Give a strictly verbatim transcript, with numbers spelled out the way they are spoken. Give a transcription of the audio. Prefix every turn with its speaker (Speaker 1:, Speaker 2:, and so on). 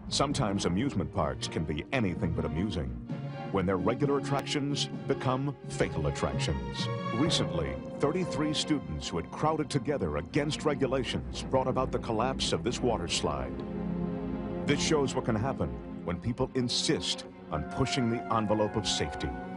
Speaker 1: Sometimes amusement parks can be anything but amusing, when their regular attractions become fatal attractions. Recently, thirty-three students who had crowded together against regulations brought about the collapse of this water slide. This shows what can happen when people insist on pushing the envelope of safety.